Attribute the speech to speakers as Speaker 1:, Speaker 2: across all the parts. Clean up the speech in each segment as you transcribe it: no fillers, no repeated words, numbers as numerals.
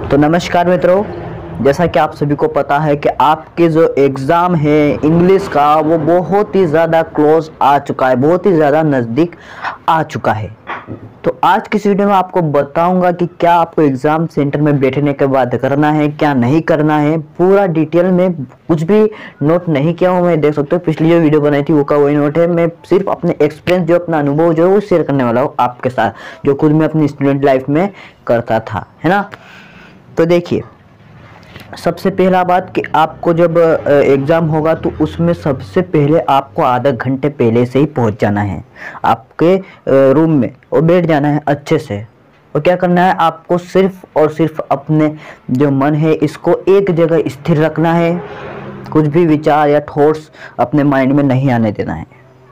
Speaker 1: तो नमस्कार मित्रों, जैसा कि आप सभी को पता है कि आपके जो एग्ज़ाम है इंग्लिश का वो बहुत ही ज़्यादा क्लोज आ चुका है, बहुत ही ज़्यादा नज़दीक आ चुका है। तो आज की इस वीडियो में आपको बताऊंगा कि क्या आपको एग्ज़ाम सेंटर में बैठने के बाद करना है, क्या नहीं करना है। पूरा डिटेल में कुछ भी नोट नहीं किया हूँ मैं, देख सकते हो पिछली जो वीडियो बनाई थी वो का वही नोट है। मैं सिर्फ अपने एक्सपीरियंस, जो अपना अनुभव जो है वो शेयर करने वाला हूँ आपके साथ, जो खुद मैं अपनी स्टूडेंट लाइफ में करता था, है ना। तो देखिए, सबसे पहला बात कि आपको जब एग्ज़ाम होगा तो उसमें सबसे पहले आपको आधा घंटे पहले से ही पहुंच जाना है आपके रूम में और बैठ जाना है अच्छे से। और क्या करना है, आपको सिर्फ और सिर्फ अपने जो मन है इसको एक जगह स्थिर रखना है। कुछ भी विचार या थॉट्स अपने माइंड में नहीं आने देना है।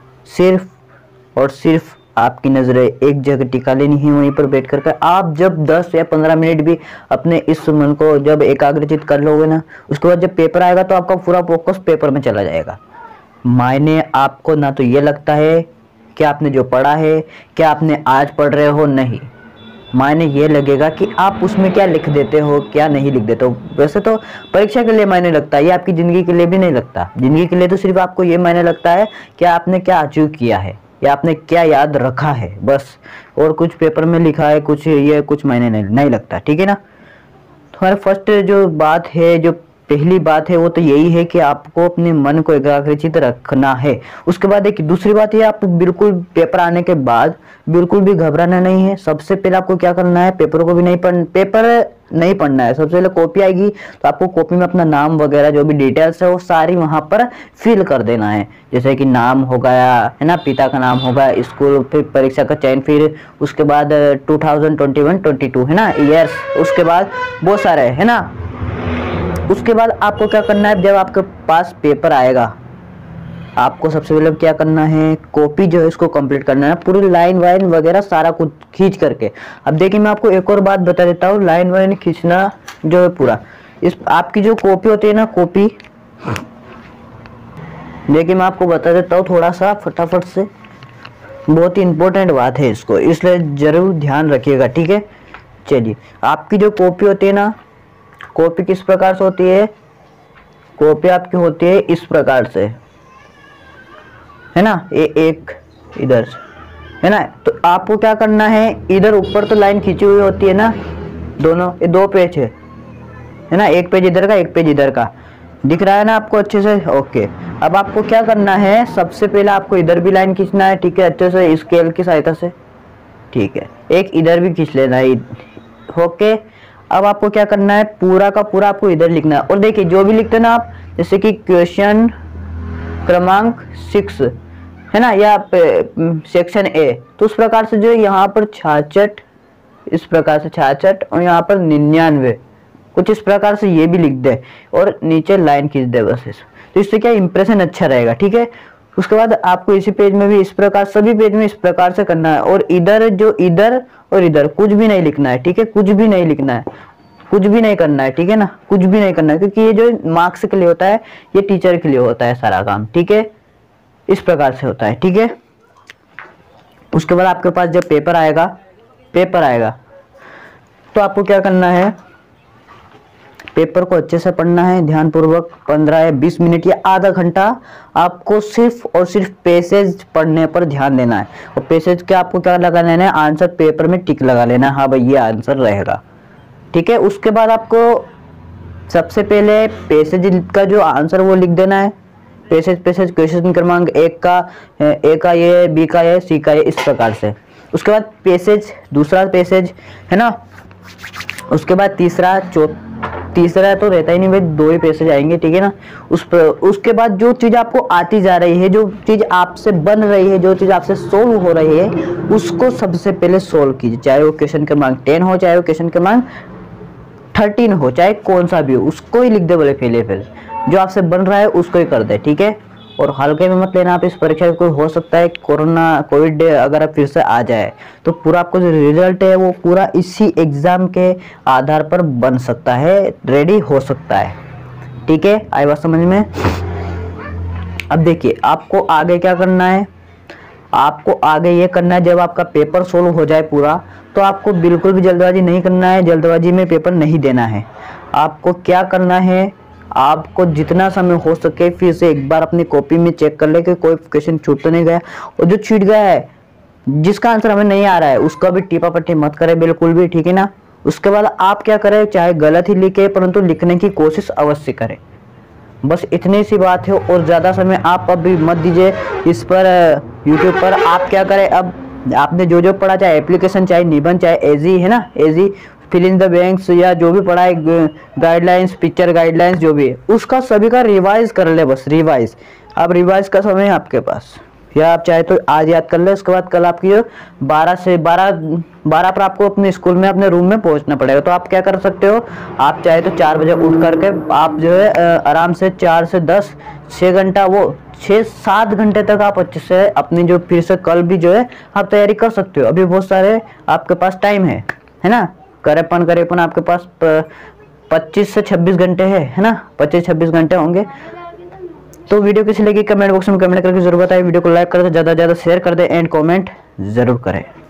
Speaker 1: सिर्फ और सिर्फ आपकी नज़रें एक जगह टिका लेनी है। वहीं पर बैठ कर आप जब 10 या 15 मिनट भी अपने इस मन को जब एकाग्रचित कर लोगे ना, उसके बाद जब पेपर आएगा तो आपका पूरा फोकस पेपर में चला जाएगा। मायने आपको ना तो ये लगता है कि आपने जो पढ़ा है क्या आपने आज पढ़ रहे हो, नहीं। मायने ये लगेगा कि आप उसमें क्या लिख देते हो, क्या नहीं लिख देते हो। वैसे तो परीक्षा के लिए मायने लगता है, ये आपकी ज़िंदगी के लिए भी नहीं लगता। ज़िंदगी के लिए तो सिर्फ आपको ये मायने लगता है कि आपने क्या अचीव किया है या आपने क्या याद रखा है, बस। और कुछ पेपर में लिखा है कुछ, ये कुछ मायने नहीं लगता, ठीक है ना। तो हमारे फर्स्ट जो बात है, जो पहली बात है वो तो यही है कि आपको अपने मन को एकाग्रचित रखना है। उसके बाद एक दूसरी बात है, आप बिल्कुल पेपर आने के बाद बिल्कुल भी घबराना नहीं है। सबसे पहले आपको क्या करना है, पेपर नहीं पढ़ना है। सबसे पहले कॉपी आएगी तो आपको कॉपी में अपना नाम वगैरह जो भी डिटेल्स है वो सारी वहां पर फिल कर देना है। जैसे कि नाम हो गया, है ना, पिता का नाम हो गया, स्कूल, फिर परीक्षा का चयन, फिर उसके बाद 2021-22 है ना ईयर्स, उसके बाद बहुत सारे है ना। उसके बाद आपको क्या करना है, जब आपके पास पेपर आएगा आपको सबसे पहले क्या करना है, कॉपी जो है इसको कंप्लीट करना है, पूरी लाइन वाइन वगैरह सारा कुछ खींच करके। अब देखिए, मैं आपको एक और बात बता देता हूँ, लाइन वाइन खींचना जो है पूरा, इस आपकी जो कॉपी होती है ना, कॉपी, देखिए मैं आपको बता देता हूँ थोड़ा सा फटाफट से, बहुत ही इंपॉर्टेंट बात है इसको, इसलिए जरूर ध्यान रखिएगा, ठीक है। चलिए, आपकी जो कॉपी होती है ना, कॉपी किस प्रकार से होती है, कॉपी आपकी होती है इस प्रकार से, है ना, ये एक इधर से, है ना। तो आपको क्या करना है, इधर ऊपर तो लाइन खींची हुई होती है ना, दोनों, ये दो पेज है ना, एक पेज इधर का एक पेज इधर का, दिख रहा है ना आपको अच्छे से, ओके। अब आपको क्या करना है, सबसे पहले आपको इधर भी लाइन खींचना है, ठीक है, अच्छे से स्केल की सहायता से, ठीक है। एक इधर भी खींच लेना है, ओके। अब आपको क्या करना है, पूरा का पूरा आपको इधर लिखना है। और देखिए, जो भी लिखते हैं ना आप, जैसे कि क्वेश्चन क्रमांक 6 है ना, या सेक्शन ए, तो उस प्रकार से जो है यहाँ पर 66, इस प्रकार से 66, और यहाँ पर 99, कुछ इस प्रकार से ये भी लिख दे और नीचे लाइन खींच दे बस इस। तो इससे क्या इंप्रेशन अच्छा रहेगा, ठीक है। उसके बाद आपको इसी पेज में भी इस प्रकार, सभी पेज में इस प्रकार से करना है। और इधर जो इधर और इधर कुछ भी नहीं लिखना है, ठीक है, कुछ भी नहीं लिखना है, कुछ भी नहीं करना है, ठीक है ना, कुछ भी नहीं करना है, क्योंकि ये जो मार्क्स के लिए होता है, ये टीचर के लिए होता है सारा काम, ठीक है, इस प्रकार से होता है, ठीक है। उसके बाद आपके पास जब पेपर आएगा तो आपको क्या करना है, पेपर को अच्छे से पढ़ना है ध्यानपूर्वक, 15 या 20 मिनट या आधा घंटा आपको सिर्फ और सिर्फ पैसेज पढ़ने पर ध्यान देना है। और पैसेज के आपको क्या लगा लेना है, आंसर पेपर में टिक लगा लेना है, हाँ भाई ये आंसर रहेगा, ठीक है। उसके बाद आपको सबसे पहले पैसेज का जो आंसर वो लिख देना है, पैसेज क्वेश्चन क्रमांक 1 का, ए का ये, बी का ये, सी का ये, इस प्रकार से। उसके बाद पैसेज, दूसरा पैसेज, है ना। उसके बाद तीसरा तो रहता ही नहीं भाई, 2 ही पैसेज आएंगे, ठीक है ना। उसके बाद जो चीज आपको आती जा रही है, जो चीज आपसे बन रही है, जो चीज आपसे सोल्व हो रही है, उसको सबसे पहले सोल्व कीजिए। चाहे वो क्वेश्चन क्रमांक 10 हो, चाहे वो क्वेश्चन क्रमांक 13 हो, चाहे कौन सा भी हो, उसको ही लिख दे बोले पहले जो आपसे बन रहा है उसको ही कर दे, ठीक है। और हल्के में मत लेना आप इस परीक्षा को, हो सकता है कोविड अगर फिर से आ जाए तो पूरा आपको जो रिजल्ट है वो पूरा इसी एग्जाम के आधार पर बन सकता है, रेडी हो सकता है, ठीक है। आई बात समझ में। अब देखिए, आपको आगे क्या करना है, आपको आगे ये करना है, जब आपका पेपर सोल्व हो जाए पूरा, तो आपको बिल्कुल भी जल्दबाजी नहीं करना है, जल्दबाजी में पेपर नहीं देना है। आपको क्या करना है, आपको जितना समय हो सके फिर से एक बार अपनी कॉपी में चेक कर ले कि कोई क्वेश्चन छूट तो नहीं गया, और जो छूट गया है, जिसका आंसर हमें नहीं आ रहा है, उसका भी टीपा पट्टी मत करें बिल्कुल भी, ठीक है ना। उसके बाद आप क्या करें, चाहे गलत ही लिखे परंतु लिखने की कोशिश अवश्य करें। बस इतनी सी बात है, और ज़्यादा समय आप अभी मत दीजिए इस पर यूट्यूब पर। आप क्या करें, अब आपने जो जो पढ़ा, चाहे एप्लीकेशन, चाहे निबंध, चाहे एजी है ना, एजी फिल इन द बैंक्स, या जो भी पढ़ा है, गाइडलाइंस, पिक्चर गाइडलाइंस, जो भी है, उसका सभी का रिवाइज कर ले, बस रिवाइज। अब रिवाइज का समय है आपके पास, या आप चाहे तो आज याद कर ले, उसके बाद कल आपकी जो 12 पर आपको अपने स्कूल में, अपने रूम में पहुंचना पड़ेगा। तो आप क्या कर सकते हो, आप चाहे तो 4 बजे उठ करके आप जो है आराम से 4 से 10 6 घंटा, वो 6-7 घंटे तक आप अच्छे से अपनी जो फिर से कल भी जो है आप तैयारी कर सकते हो। अभी बहुत सारे आपके पास टाइम है ना, करेपन आपके पास 25 से 26 घंटे है ना, 25-26 घंटे होंगे। तो वीडियो कैसी लगी कमेंट बॉक्स में कमेंट करके जरूर बताएं। वीडियो को लाइक कर दे, ज़्यादा से ज़्यादा शेयर कर दे, एंड कमेंट जरूर करें।